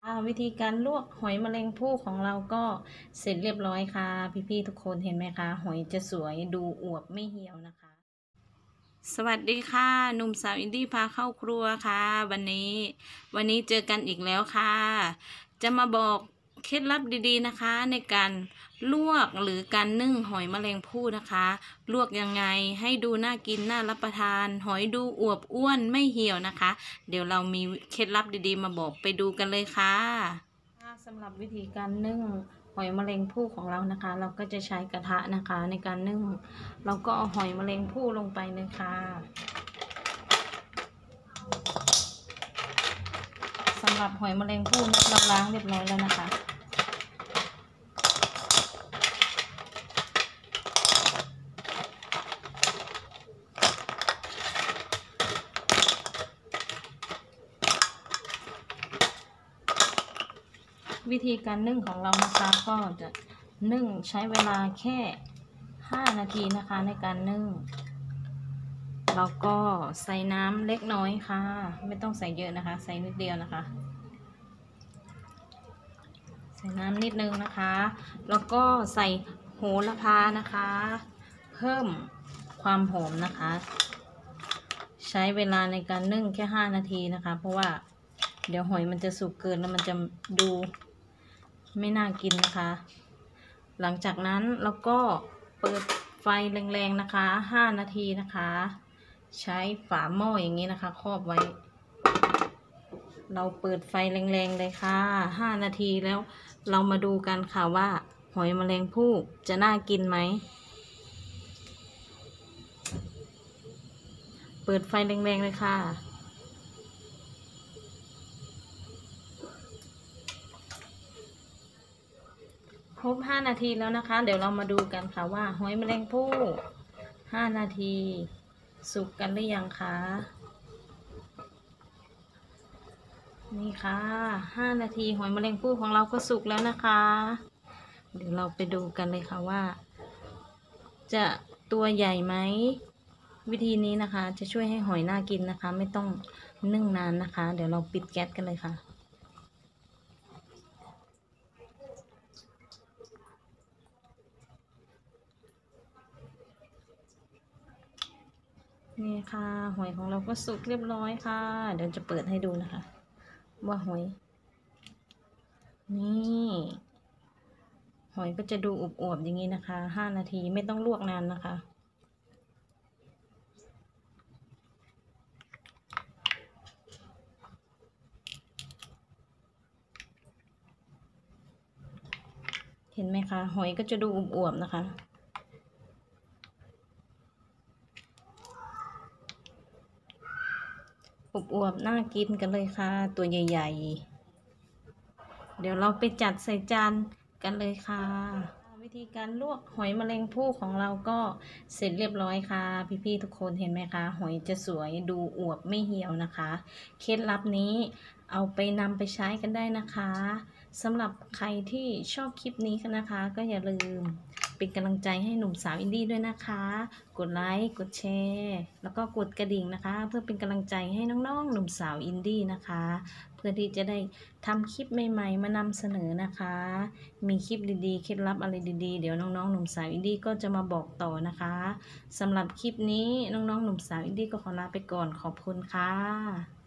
วิธีการลวกหอยแมลงภู่ของเราก็เสร็จเรียบร้อยค่ะพี่ๆทุกคนเห็นไหมคะหอยจะสวยดูอวบไม่เหี่ยวนะคะสวัสดีค่ะหนุ่มสาวอินดี้พาเข้าครัวค่ะวันนี้เจอกันอีกแล้วค่ะจะมาบอกเคล็ดลับดีๆนะคะในการลวกหรือการนึ่งหอยแมลงภู่นะคะลวกยังไงให้ดูน่ากินน่ารับประทานหอยดูอวบอ้วนไม่เหี่ยวนะคะเดี๋ยวเรามีเคล็ดลับดีๆมาบอกไปดูกันเลยค่ะ สำหรับวิธีการนึ่งหอยแมลงภู่ของเรานะคะเราก็จะใช้กระทะนะคะในการนึ่งเราก็เอาหอยแมลงภู่ลงไปเลยค่ะสำหรับหอยแมลงภู่เราล้างเรียบร้อยแล้วนะคะวิธีการนึ่งของเรานะคะก็จะนึ่งใช้เวลาแค่5 นาทีนะคะในการนึ่งแล้วก็ใส่น้ำเล็กน้อยค่ะไม่ต้องใส่เยอะนะคะใส่นิดเดียวนะคะใส่น้ำนิดนึงนะคะแล้วก็ใส่โหระพานะคะเพิ่มความหอมนะคะใช้เวลาในการนึ่งแค่5 นาทีนะคะเพราะว่าเดี๋ยวหอยมันจะสุกเกินแล้วมันจะดูไม่น่ากินนะคะหลังจากนั้นเราก็เปิดไฟแรงๆนะคะ5 นาทีนะคะใช้ฝาหม้ออย่างนี้นะคะครอบไว้เราเปิดไฟแรงๆเลยค่ะ5 นาทีแล้วเรามาดูกันค่ะว่าหอยแมลงภู่จะน่ากินไหมเปิดไฟแรงๆเลยค่ะครบ5 นาทีแล้วนะคะเดี๋ยวเรามาดูกันค่ะว่าหอยแมลงภู่5 นาทีสุกกันหรือยังคะนี่ค่ะ5 นาทีหอยแมลงภู่ของเราก็สุกแล้วนะคะเดี๋ยวเราไปดูกันเลยค่ะว่าจะตัวใหญ่ไหมวิธีนี้นะคะจะช่วยให้หอยน่ากินนะคะไม่ต้องนึ่งนานนะคะเดี๋ยวเราปิดแก๊สกันเลยค่ะนี่ค่ะหอยของเราก็สุกเรียบร้อยค่ะเดี๋ยวจะเปิดให้ดูนะคะว่าหอยนี่หอยก็จะดูอวบๆอย่างนี้นะคะ5 นาทีไม่ต้องลวกนานนะคะเห็นไหมคะหอยก็จะดูอวบๆนะคะอวบๆน่ากินกันเลยค่ะตัวใหญ่ๆเดี๋ยวเราไปจัดใส่จานกันเลยค่ะวิธีการลวกหอยแมลงภู่ของเราก็เสร็จเรียบร้อยค่ะพี่ๆทุกคนเห็นไหมคะหอยจะสวยดูอวบไม่เหี่ยวนะคะเคล็ดลับนี้เอาไปนำไปใช้กันได้นะคะสำหรับใครที่ชอบคลิปนี้กันนะคะก็อย่าลืมเป็นกำลังใจให้หนุ่มสาวอินดี้ด้วยนะคะกดไลค์กดแชร์แล้วก็กดกระดิ่งนะคะเพื่อเป็นกำลังใจให้น้องๆหนุ่มสาวอินดี้นะคะเพื่อที่จะได้ทำคลิปใหม่ๆมานำเสนอนะคะมีคลิปดีๆเคล็ดลับอะไรดีๆเดี๋ยวน้องๆหนุ่มสาวอินดี้ก็จะมาบอกต่อนะคะสำหรับคลิปนี้น้องๆหนุ่มสาวอินดี้ก็ขอลาไปก่อนขอบคุณค่ะ